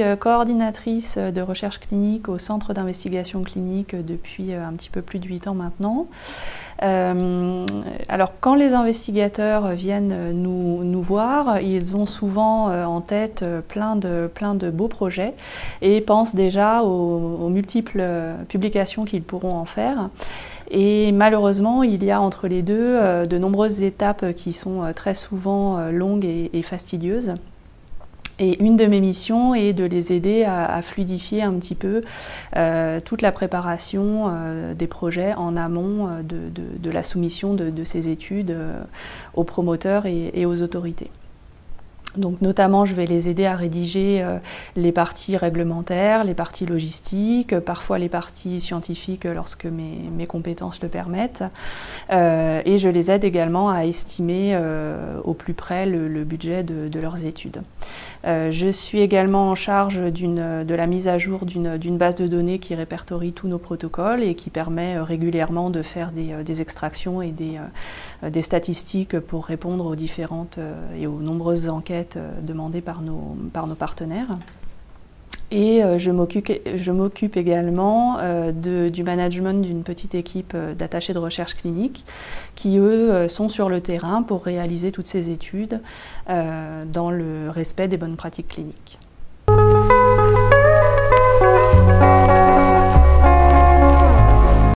coordinatrice de recherche clinique au Centre d'investigation clinique depuis un petit peu plus de 8 ans maintenant. Alors quand les investigateurs viennent nous voir, ils ont souvent en tête plein de beaux projets et pensent déjà aux multiples publications qu'ils pourront en faire. Et malheureusement, il y a entre les deux de nombreuses étapes qui sont très souvent longues et fastidieuses. Et une de mes missions est de les aider à fluidifier un petit peu toute la préparation des projets en amont de la soumission de ces études aux promoteurs et aux autorités. Donc notamment, je vais les aider à rédiger les parties réglementaires, les parties logistiques, parfois les parties scientifiques lorsque mes compétences le permettent. Et je les aide également à estimer au plus près le budget de leurs études. Je suis également en charge de la mise à jour d'une base de données qui répertorie tous nos protocoles et qui permet régulièrement de faire des extractions et des statistiques pour répondre aux différentes et aux nombreuses enquêtes demandées par nos partenaires. Et je m'occupe également du management d'une petite équipe d'attachés de recherche clinique qui, eux, sont sur le terrain pour réaliser toutes ces études dans le respect des bonnes pratiques cliniques.